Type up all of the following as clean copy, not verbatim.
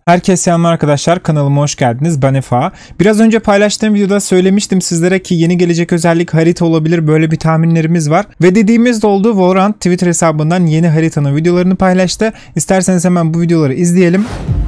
Herkese selamlar arkadaşlar, kanalıma hoş geldiniz. Ben Efa. Biraz önce paylaştığım videoda söylemiştim sizlere ki yeni gelecek özellik harita olabilir, böyle bir tahminlerimiz var. Ve dediğimiz de oldu. Valorant Twitter hesabından yeni haritanın videolarını paylaştı. İsterseniz hemen bu videoları izleyelim.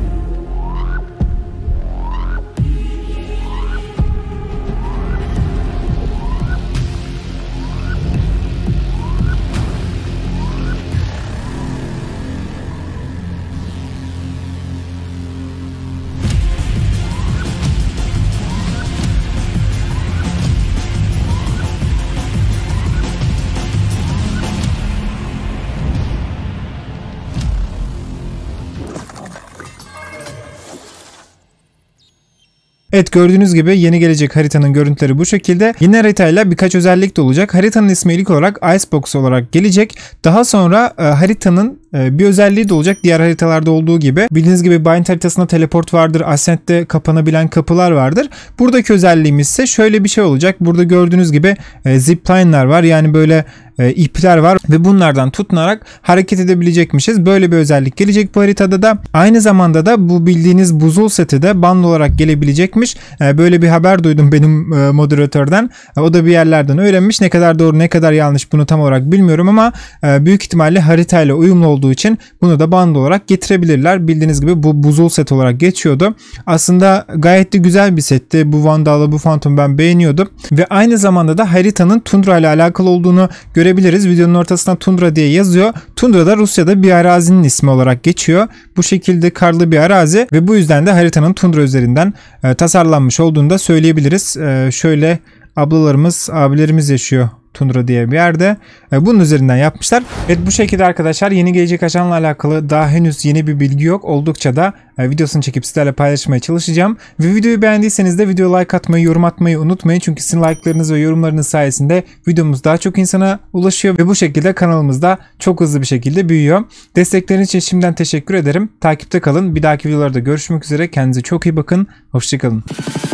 Evet, gördüğünüz gibi yeni gelecek haritanın görüntüleri bu şekilde. Yeni haritayla birkaç özellik de olacak. Haritanın ismi ilk olarak Icebox olarak gelecek. Daha sonra haritanın bir özelliği de olacak diğer haritalarda olduğu gibi. Bildiğiniz gibi Bind haritasında teleport vardır. Ascent'te kapanabilen kapılar vardır. Buradaki özelliğimiz ise şöyle bir şey olacak. Burada gördüğünüz gibi zipline'lar var. Yani böyle ipler var ve bunlardan tutunarak hareket edebilecekmişiz. Böyle bir özellik gelecek bu haritada da. Aynı zamanda da bu bildiğiniz buzul seti de band olarak gelebilecekmiş. Böyle bir haber duydum benim moderatörden. O da bir yerlerden öğrenmiş. Ne kadar doğru ne kadar yanlış bunu tam olarak bilmiyorum ama büyük ihtimalle haritayla uyumlu olduğu için bunu da band olarak getirebilirler. Bildiğiniz gibi bu buzul set olarak geçiyordu. Aslında gayet de güzel bir setti. Bu Vandal'la bu Phantom ben beğeniyordum. Ve aynı zamanda da haritanın Tundra ile alakalı olduğunu görebiliriz. Videonun ortasına Tundra diye yazıyor. Tundra da Rusya'da bir arazinin ismi olarak geçiyor. Bu şekilde karlı bir arazi ve bu yüzden de haritanın Tundra üzerinden tasarlanmış olduğunu da söyleyebiliriz. Şöyle ablalarımız, abilerimiz yaşıyor Tundra diye bir yerde. Bunun üzerinden yapmışlar. Evet, bu şekilde arkadaşlar yeni gelecek ajanla alakalı daha henüz yeni bir bilgi yok. Oldukça da videosunu çekip sizlerle paylaşmaya çalışacağım. Ve videoyu beğendiyseniz de videoya like atmayı, yorum atmayı unutmayın. Çünkü sizin like'larınız ve yorumlarınız sayesinde videomuz daha çok insana ulaşıyor ve bu şekilde kanalımız da çok hızlı bir şekilde büyüyor. Destekleriniz için şimdiden teşekkür ederim. Takipte kalın. Bir dahaki videolarda görüşmek üzere. Kendinize çok iyi bakın. Hoşçakalın.